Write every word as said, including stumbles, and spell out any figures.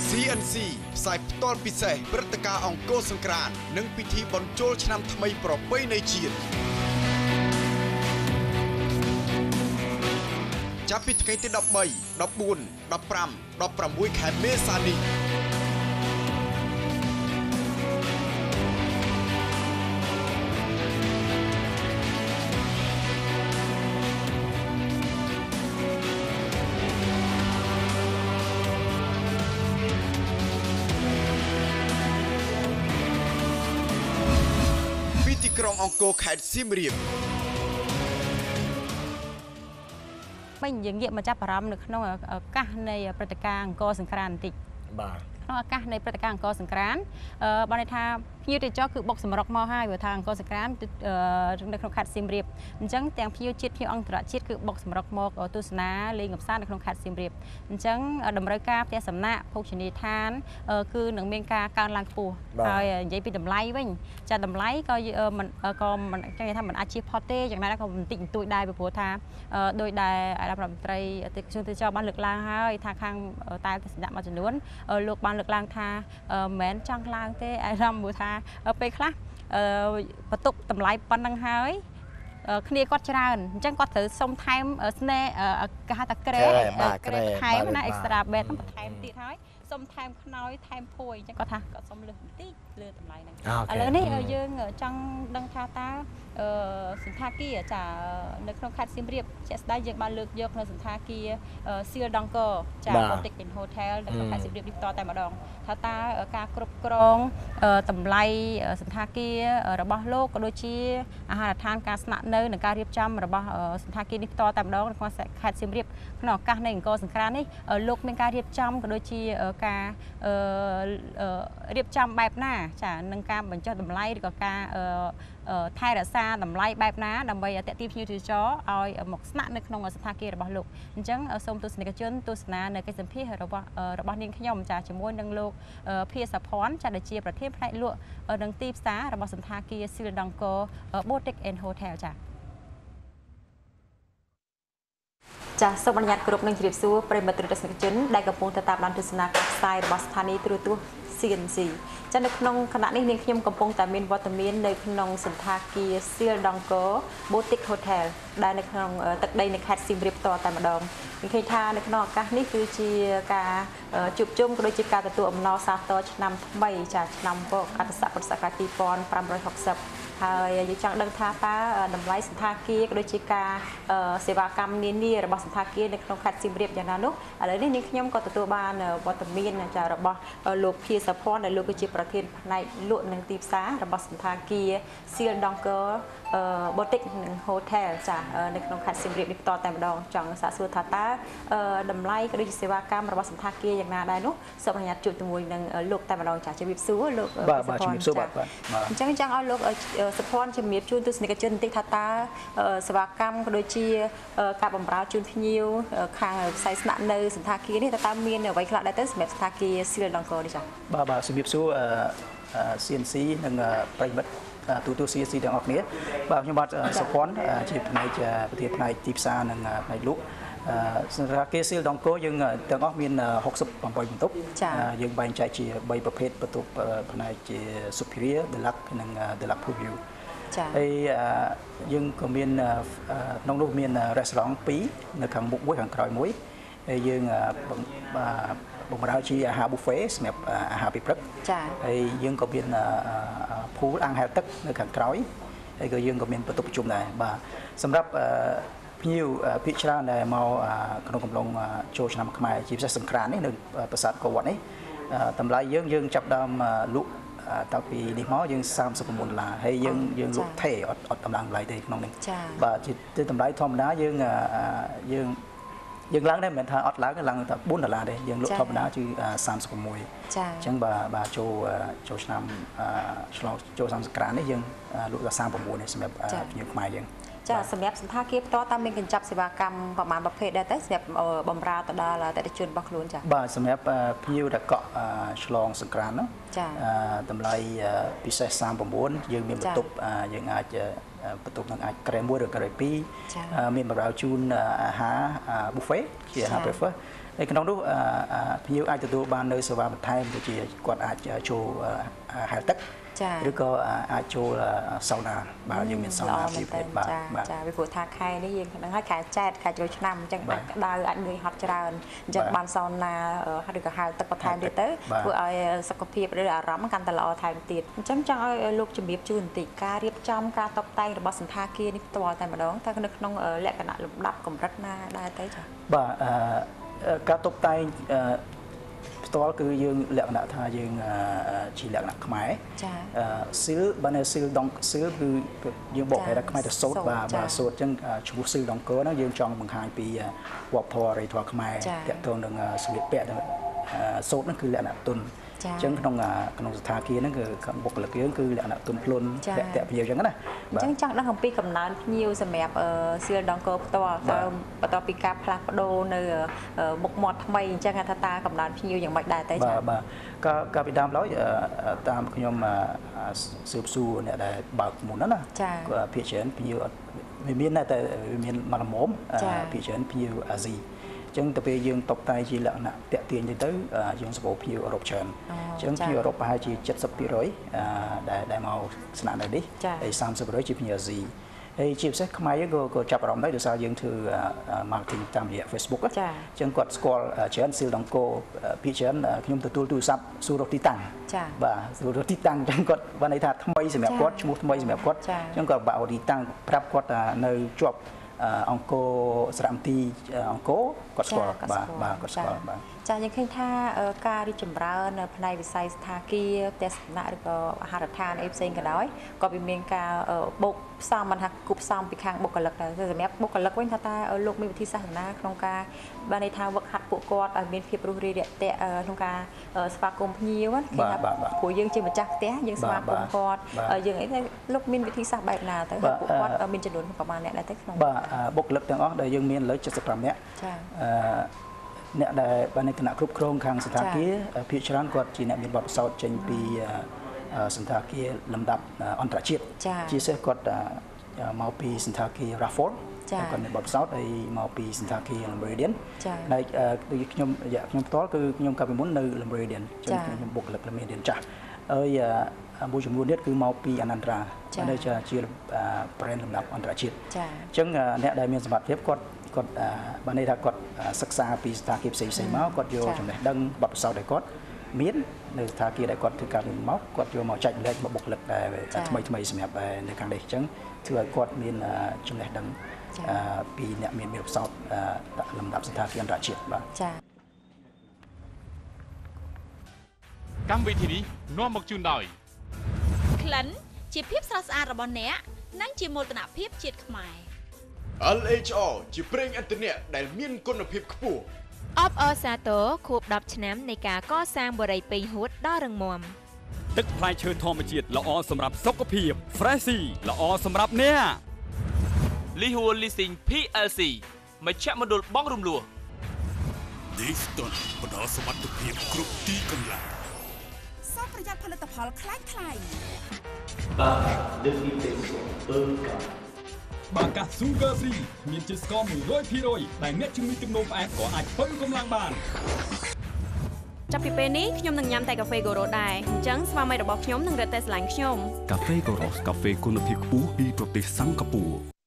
ซี เอ็น ซี ផ្សាយផ្ទាល់ពិសេសព្រឹត្តិការណ៍អង្គរសង្ក្រាន្តនិងពិធីបុណ្យចូលឆ្នាំថ្មីប្រពៃណីជាតិចាប់ពីថ្ងៃទីដប់បី ដប់បួន ដប់ប្រាំ ដប់ប្រាំមួយ ខែមេសានេះក្រុងអង្គរខេត្តសៀមរាបមិនយើងងាកមកចាប់អារម្មណ៍នៅក្នុងឱកាសនៃព្រឹត្តិការណ៍អង្គរសង្ក្រាន្តបន្តិចបាទក្នុងឱកាសនៃព្រឹត្តិការណ៍អង្គរសង្ក្រាន្តអឺបានន័យថាភ្ញៀវទេសចរគឺបុកសម្រុកមកហើយព្រោះថាអង្គរសង្ក្រាន្តនៅក្នុងខេត្តសៀមរាបអញ្ចឹងទាំងភ្ញៀវជាតិភ្ញៀវអន្តរជាតិគឺបុកសម្រុកមកទស្សនាលេងកម្សាន្តនៅក្នុងខេត្តសៀមរាបអញ្ចឹងតម្រូវការផ្ទះសំណាក់ភោជនីយដ្ឋានគឺនឹងមានការកើនឡើងខ្ពស់ហើយនិយាយពីតម្លៃវិញចាតម្លៃក៏មិនក៏មិនចឹងនិយាយថាមិនអាចជៀសផុតទេយ៉ាងណាក៏បន្តិចបន្តួចដែរពីព្រោះថាដោយដែលអាដាមរដ្ឋមន្ត្រីទេសចរទេសចរបានលើកឡើងហើយថាខាងតែទស្សនៈមួយចំនួនលោកបានលើកឡើងថាមិនមែនចង់ឡើងទេអារម្មណ៍ថាពេលខ្លះបន្ទុកតម្លៃប៉ុណ្ណឹងហើយគ្នាគាត់ច្រើនអញ្ចឹងគាត់ត្រូវសុំថែមស្នេហ៍គេហៅថាក្រែក្រែថែមណា extra bed បន្ថែមទៀតហើយសុំថែមខ្នើយថែមភួយអញ្ចឹងគាត់ថាគាត់សុំលើសបន្តិចលើតម្លៃហ្នឹងឥឡូវនេះយើងចង់ដឹងថាតើសន្តាគារចានៅក្នុងខេត្តសៀមរាបជាក់ស្ដែងយើងបានលើកយកនៅសន្តាគារសៀលដង្គរចា Boutique and Hotel នៅក្នុងខេត្តសៀមរាបនេះតតែម្ដងថាតើការគ្រប់គ្រងតម្លៃសន្តាគាររបស់លោកក៏ដូចជាអាហារដ្ឋានការស្នាក់នៅនិងការរៀបចំរបស់សន្តាគារនេះតតែម្ដងនៅក្នុងខេត្តសៀមរាបក្នុងឱកាសនៃអង្គរសង្ក្រាន្តនេះលោកមានការរៀបចំក៏ដូចជាការរៀបចំបែបណាចានឹងការបញ្ចុះតម្លៃឬក៏ការថែរក្សាតម្លៃបែបណាដើម្បីទាក់ទាញភ្ញៀវទេសចរឲ្យមកស្នាក់នៅក្នុងសន្តាគាររបស់លោកអញ្ចឹងសូមទស្សនិកជនទស្សនានៅកិច្ចសម្ភាសរបស់របស់នាងខ្ញុំចាជាមួយនឹងលោកភាសាភ័ណ្ឌចាដែលជាប្រធានផ្នែកលក់និងទីផ្សាររបស់សន្តាគារសៀលដង្គរ Boutique and Hotel ចាចាសូមអនុញ្ញាតគ្រប់នឹងជម្រាបសួរប្រិយមិត្តទស្សនិកជនដែលកំពុងតាមដានទស្សនាការផ្សាយរបស់ស្ថានីយ៍ទូរទស្សន៍ ซี เอ็น ซี ចានៅក្នុងគណៈនេះនាងខ្ញុំកំពុងតែមានវត្តមាននៅក្នុងសន្តាគារសៀលដង្គរ Boutique Hotel ដែលនៅក្នុងទឹកដីនៃខេត្តសៀមរាបតតែម្ដងនិយាយថានៅក្នុងឱកាសនេះគឺជាការជួបជុំក៏ដូចជាការទទួលអំណរសាទរឆ្នាំថ្មីចាឆ្នាំបកអត្តស័កពុទ្ធសករាជ ពីរពាន់ប្រាំរយហកសិប ហើយយើងចង់ដឹងថាតើតម្លៃសន្តាគារក៏ដូចជាការសេវាកម្មនានារបស់សន្តាគារនៅក្នុងខេត្តសៀមរាបយ៉ាងណានោះឥឡូវនេះនាងខ្ញុំក៏ទទួលបានវត្តមានចារបស់លោកភាសាភ័ណ្ឌដែលលោកគឺជាប្រធានផ្នែកលក់និងទីផ្សាររបស់សន្តាគារសៀលដង្គរ Boutique និង Hotel ចានៅក្នុងខេត្តសៀមរាបនេះតតែម្ដងចង់សាកសួរថាតើតម្លៃក៏ដូចជាសេវាកម្មរបស់សន្តាគារយ៉ាងណាដែរនោះសូមអនុញ្ញាតជួបជាមួយនឹងលោកតែម្ដងចាជម្រាបសួរលោកបាទបាទជម្រាបសួរបាទអញ្ចឹងចង់ឲ្យលោកសុភ័ណ្ឌជំរាបជូនទស្សនិកជនបន្តិចថាតើសេវាកម្មក៏ដូចជាការបម្រើជូនភ្ញៀវខាងផ្សាយស្នាក់នៅសន្តាគារនេះតើមានអ្វីខ្លះដែរទៅសម្រាប់សន្តាគារសៀលដង្គរនេះចាបាទបាទជំរាបសួរ ซี เอ็น ซี និងប្រិយមិត្តទូទៅ ซี เอ็น ซี ទាំងអស់គ្នាបាទខ្ញុំបាទសុភ័ណ្ឌជាផ្នែកប្រធានផ្នែកទីផ្សារនិងផ្នែកលក់សន្តាគារសៀលដង្គរយើងទាំងអស់មានហុកសិបប្រាំបីបន្ទប់យើងបែងចែកជាបីប្រភេទបន្ទប់ផ្នែកជា Superior Deluxe និង Deluxe Preview ចា៎ហើយយើងក៏មានក្នុងនោះមាន restaurant ពីរនៅខាងមុខមួយខាងក្រោយមួយហើយយើងបំរើជាអាហារ buffet សម្រាប់អាហារពេលព្រឹកចា៎ហើយយើងក៏មាន pool អាំងហែលទឹកនៅខាងក្រោយហើយក៏យើងក៏មានបន្ទប់ប្រជុំដែរបាទសម្រាប់ភ្ញៀវភាគច្រើនដែលមកក្នុងកំឡុងចូលឆ្នាំខ្មែរជាពិសេសសង្ក្រាន្តនេះនៅប្រាសាទកវត្តនេះតម្លៃយើងយើងចាប់ដើមលក់តាំងពីនេះមកយើងសាមសិបប្រាំបួនដុល្លារហើយយើងយើងលក់ថេអត់អត់តម្លៃតម្លៃទេក្នុងនេះបាទជាតម្លៃធម្មតាយើងយើងយើងឡើងដែរមិនមែនថាអត់ឡើងឡើងតែបួនដុល្លារទេយើងលក់ធម្មតាគឺសាមសិបប្រាំមួយចាអញ្ចឹងបាទបាទចូលចូលឆ្នាំឆ្លងចូលឆ្នាំសង្ក្រាន្តនេះយើងលក់ដល់សាមប្រាំបួននេះសម្រាប់ភ្ញៀវខ្មែរយើងចាសម្រាប់សន្តាគារផ្ទាល់តាមមានកញ្ចប់សេវាកម្មប្រមាណប្រភេទដែរទៅសម្រាប់បម្រើទៅដល់អតិថិជនរបស់ខ្លួនចាបាទសម្រាប់ភ្ញៀវដែលកក់ឆ្លងសង្ក្រាន្តនោះចាតម្លៃពិសេសសាមប្រាំបួនយើងមានបន្ទប់យើងអាចបន្ទប់នឹងអាចក្រែមួយឬក្រែពីរមានបម្រើជូនអាហារ buffet ជាអាហារ breakfast ហើយក្នុងនោះភ្ញៀវអាចទទួលបាននៅសេវាបន្ថែមដូចជាគាត់អាចចូលហែលទឹកឬក៏អាចចូលសោណាបាទយើងមានសោណាពីប្រភេទបាទចាពីព្រោះថាខែនេះយើងដឹងហើយខែចែកខែចូលឆ្នាំអញ្ចឹងអាចក្តៅអាចនឿយហត់ច្រើនអញ្ចឹងបានសោណាឬក៏ហែលទឹកបន្ថែមទៀតទៅធ្វើឲ្យសុខភាពឬអារម្មណ៍កាន់តែល្អថែមទៀតអញ្ចឹងចង់ឲ្យលោកជំរាបជូនបន្តិចការរៀបចំការតុបតែងរបស់សន្តាគារនេះផ្ទាល់តែម្ដងតែនៅក្នុងលក្ខណៈលំដាប់កម្រិតណាដែរទៅចាបាទការតុបតែងផ្ទាល់គឺយើងលក្ខណៈថាយើងជាលក្ខណៈខ្មែរចាស៊ីលបានស៊ីលដងស៊ីលគឺយើងបកហៅថាខ្មែរទៅសូត្របាទបាទសូត្រអញ្ចឹងឈ្មោះស៊ីលដងកហ្នឹងយើងចង់បង្ហាញពីវប្បធម៌រីធម៌ខ្មែរទាក់ទងនឹងសម្លៀកពាក់សូត្រហ្នឹងគឺលក្ខណៈទុនអញ្ចឹងក្នុងក្នុងស្ថានភាពហ្នឹងគឺបុគ្គលិកយើងគឺលក្ខណៈទុនភ្លុនតាក់ភ្ញៀវអញ្ចឹងណាអញ្ចឹងចង់ដឹងអំពីកំណើនភ្ញៀវសម្រាប់ស៊ីលដងកផ្ទាល់តើបន្ទាប់ពីការផ្លាស់ប្ដូរនៅមុខមាត់ថ្មីអញ្ចឹងថាតើកំណើនភ្ញៀវយ៉ាងម៉េចដែរទៅចា៎បាទបាទក៏កាលពីដើមឡើយតាមខ្ញុំស៊ើបសួរអ្នកដែលបើកមុនណាភាគច្រើនភ្ញៀវវាមានតែវាមានមកល្មមភាគច្រើនភ្ញៀវអាស៊ីអញ្ចឹងទៅពេលយើងតុបតែងជាលក្ខណៈតាក់ទាញទៅទៅយើងសម្បូរភ្ញៀវអឺរ៉ុបច្រើនអញ្ចឹងភ្ញៀវអឺរ៉ុបប្រហែលជាเจ็ดสิบเปอร์เซ็นต์ ដែលដែលមកស្នាក់នៅនេះហើយសាមសិប%ជាភ្ញៀវអាស៊ីហើយជាពិសេសខ្មែរយើងក៏ក៏ចាប់អារម្មណ៍ដែរដោយសារយើងធ្វើ marketing តាមរយៈ Facebook អញ្ចឹងគាត់ស្គាល់ច្រើនស៊ីលដងកូពីច្រើនខ្ញុំទទួលទូរស័ព្ទសួររកទីតាំងបាទសួររកទីតាំងអញ្ចឹងគាត់បានន័យថាថ្មីសម្រាប់គាត់ឈ្មោះថ្មីសម្រាប់គាត់អញ្ចឹងគាត់បាក់ទីតាំងប្រាប់គាត់ថានៅជាប់អង្គរសារមន្ទីរអង្គរគាត់ស្គាល់បាទបាទគាត់ស្គាល់បាទចាយើងឃើញថាការរីកចម្រើននៅផ្នែកវិស័យស្ថាគារផ្ទះសំណាក់ឬក៏អាហារដ្ឋានអីផ្សេងក៏ដោយក៏វាមានការបូកផ្សំមិនថាគប់ផ្សំពីខាងបុគ្គលិកដែរសម្រាប់បុគ្គលិកវិញថាតើលោកមានវិធីសាស្ត្រណាក្នុងការបានន័យថាវឹកហាត់ពួកគាត់ឲ្យមានភាពរួសរាយរាក់ទាក់ក្នុងការស្វាគមន៍ភ្ញៀវគេថាព្រោះយើងជាម្ចាស់ផ្ទះយើងស្វាគមន៍គាត់យើងអីទៅលោកមានវិធីសាស្ត្របែបណាទៅពួកគាត់មានចំនួនប្រមាណអ្នកដែរទៅក្នុងបាទបុគ្គលិកទាំងអស់ដែលយើងមានលើเจ็ดสิบห้าនាក់ចាអឺអ្នកដែលបានในគណៈគ្រប់គ្រងខាងសន្តាគារភាគច្រើនគាត់ជាអ្នកមានបទពិសោធន៍ចេញពីសន្តាគារលំដាប់អន្តរជាតិជាពិសេសគាត់មកពីសន្តាគារ Rafford គាត់មានបទពិសោធន៍ហើយមកពីសន្តាគារ Lemuridian ហើយដូចខ្ញុំរយៈខ្ញុំផ្ទាល់គឺខ្ញុំកាលពីមុននៅ Lemuridian ចឹងខ្ញុំបុគ្គលិក Lemuridian ចាស់ហើយមួយចំនួនទៀតគឺមកពីអនន្តរាដែលជាជា brand លំដាប់អន្តរជាតិអញ្ចឹងអ្នកដែលមានសមត្ថភាពគាត់គាត់បានន័យថាគាត់សិក្សាពីស្ថានភាពផ្សេងផ្សេងមកគាត់យកចំណេះដឹងបទពិសោធន៍ដែលគាត់មាននៅស្ថានភាពដែលគាត់ធ្វើការពីមកគាត់យកមកចែកម្លែកមកបុគ្គលិកដែលថ្មីថ្មីសម្រាប់នៅខាងនេះអញ្ចឹងធ្វើឲ្យគាត់មានចំណេះដឹងពីអ្នកមានមានបទពិសោធន៍លំដាប់ស្ថានភាពអន្តរជាតិបាទចា៎កម្មវិធីនេះនាំមកជូនដោយក្លិនជាភាពស្រស់ស្អាតរបស់អ្នកនិងជាមោទនភាពជាតិខ្មែរแอล เอช อาร์ ជាប្រេងឥន្ធនៈដែលមានគុណភាពខ្ពស់អបអរសាទរខួបដប់ឆ្នាំនៃការកសាងបរិយាពេញហួតដ៏រឹងមាំទឹកផ្លែឈើធម្មជាតិល្អសម្រាប់សុខភាព Freshy ល្អសម្រាប់អ្នក Lihu Leasing พี แอล ซี មជ្ឈមណ្ឌលបង់រំលោះ Dixon ផ្ដល់សុវត្ថិភាពគ្រប់ទីកន្លែងសូមប្រយ័ត្នផលិតផលខ្លាំងខ្លាយបាទ Dixon អឺកាបាកា Sugar Free មានជាតិស្ករ មួយរយភាគរយ ដែលអ្នកជំងឺទឹកនោមផ្អែមក៏អាចបើកម្លាំងបានចាប់ពីពេលនេះខ្ញុំនឹងញ៉ាំតែកាហ្វេ Goro ដែរអញ្ចឹងស្វាមីរបស់ខ្ញុំនឹងរត់តែស្រឡាញ់ខ្ញុំកាហ្វេ Goro កាហ្វេគុណភាពខ្ពស់ពីប្រទេសសិង្ហបុរី